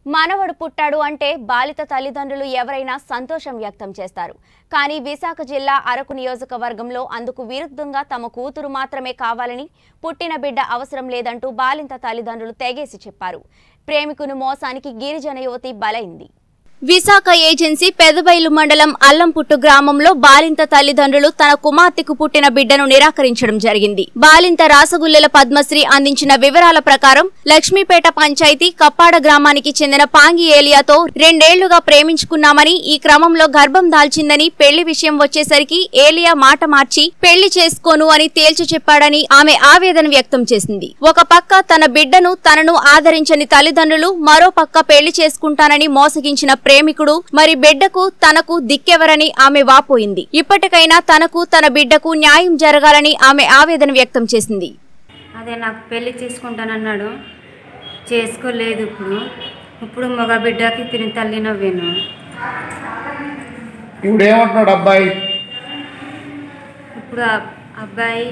మనవడు పుట్టాడు అంటే బాలిత తల్లిదండ్రులు ఎవరైనా సంతోషం వ్యక్తం చేస్తారు. కానీ విశాఖ జిల్లా అరకు నియోజకవర్గంలో అందుకు విరుద్ధంగా తమ కూతురు మాత్రమే కావాలని, పుట్టిన బిడ్డ అవసరం లేదంటూ బాలింత తల్లిదండ్రులు తెగేసి చెప్పారు. ప్రేమికుని మోసానికి గిరిజన యువతి బలైంది. విశాఖ ఏజెన్సీ పెదబైలు మండలం అల్లంపుట్టు గ్రామంలో బాలింత తల్లిదండ్రులు తన కుమార్తెకు పుట్టిన బిడ్డను నిరాకరించడం జరిగింది. బాలింత రాసగుల్లెల పద్మశ్రీ అందించిన వివరాల ప్రకారం లక్ష్మీపేట పంచాయతీ కప్పాడ గ్రామానికి చెందిన పాంగి ఏలియాతో 2 ఏళ్లుగా ప్రేమించుకున్నామని, ఈ క్రమంలో గర్భం దాల్చిందని, పెళ్లి విషయం వచ్చేసరికి ఏలియా మాట మార్చి పెళ్లి చేసుకోను అని తేల్చి చెప్పాడని ఆమె ఆవేదన వ్యక్తం చేసింది. ఒక పక్క తన బిడ్డను తనను ఆదరించని తల్లిదండ్రులు, మరో పక్క పెళ్లి చేసుకుంటానని మోసగించిన ప్రేమికుడు, మరి బిడ్డకు తనకు దిక్కెవరని ఆమె వాపోయింది. ఇప్పటికైనా తనకు తన బిడ్డకు న్యాయం జరగాలని ఆమె ఆవేదన వ్యక్తం చేసింది. అదే నాకు పెళ్లి చేసుకుంటానన్నాడు, చేసుకోలేదు. ఇప్పుడు మగ బిడ్డకి తిని తల్లి నవ్వేను. ఇప్పుడు ఏమంటున్నాడు అబ్బాయి? ఇప్పుడు అబ్బాయి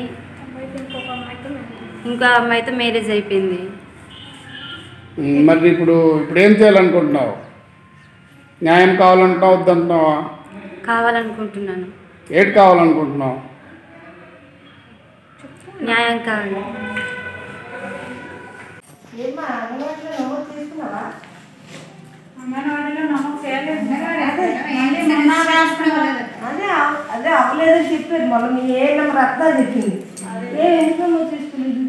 ఇంకో అమ్మాయితో మ్యారేజ్ అయిపోయింది. మరి ఇప్పుడు ఏం చేయాలనుకుంటున్నావు? న్యాయం కావాలంటున్నావు, వద్దంటున్నావా? కావాలనుకుంటున్నాను. ఏటి కావాలనుకుంటున్నావు? న్యాయం కావాలి. అదే అవ్వలేదని చెప్పారు. మళ్ళీ ఏ నెంబర్ అర్థా చెప్పింది. ఎందుకు నువ్వు తీసుకోలేదు?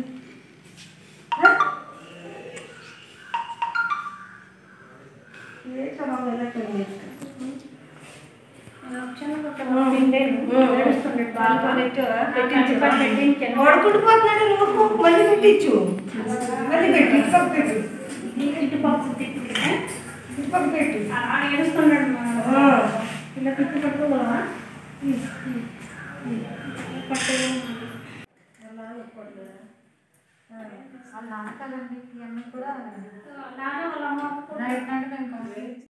కొడుకుంటుపోతున్నాడు, నువ్వు మళ్ళీ పెట్టించు. మళ్ళీ పెట్టు, ఇటు పక్క పెట్టు. ఏడుస్తున్నాడు ఇలా తిప్పి పట్టుకోగలవా? వాళ్ళ నాన్న కదండి, ఇవన్నీ కూడా